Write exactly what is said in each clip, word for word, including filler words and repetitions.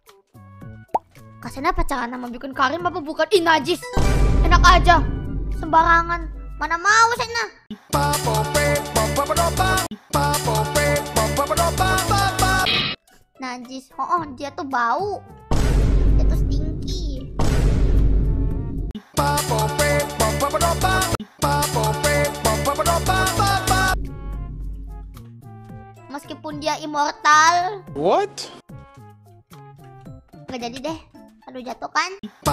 Kak Sena pacaran sama bikin Karim apa bukan? Ih najis. Enak aja. Sembarangan. Mana mau Sena? Najis. Oh, oh dia tuh bau. Dia tuh stinky. Meskipun dia immortal. What? Gak jadi deh. Aduh jatuh kan?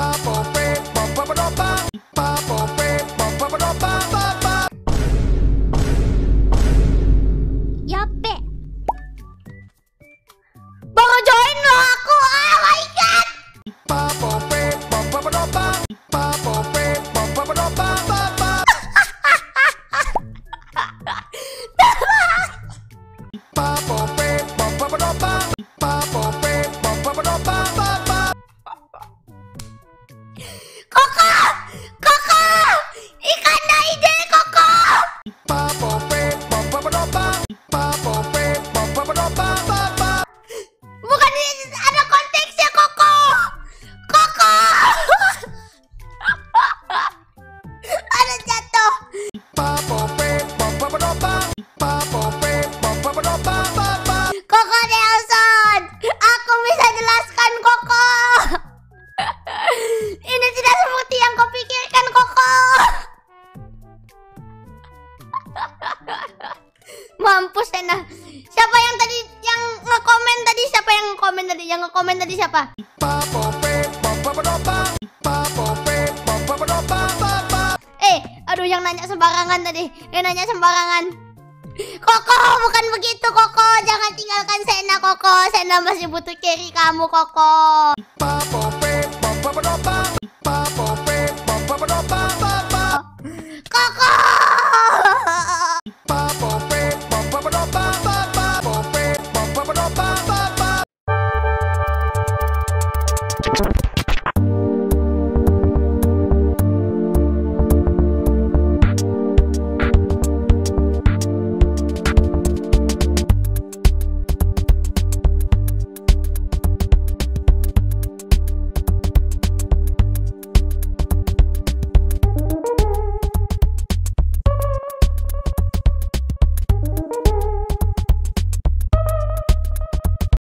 Yape. Baru join loh aku. Oh my god. Koko! Koko! Ikan naide Koko! Bukan ada konteksnya Koko! Koko! Ada jatuh. Koko Nelson, aku bisa jelaskan Koko. Ini tidak seperti yang kau pikirkan Koko. Mampus Sena. Siapa yang tadi yang nge-komen tadi? Siapa yang nge-komen tadi? Yang nge-komen tadi siapa? Eh, aduh yang nanya sembarangan tadi. Yang nanya sembarangan. Koko, bukan begitu Koko. Jangan tinggalkan Sena Koko. Sena masih butuh carry kamu Koko. Koko!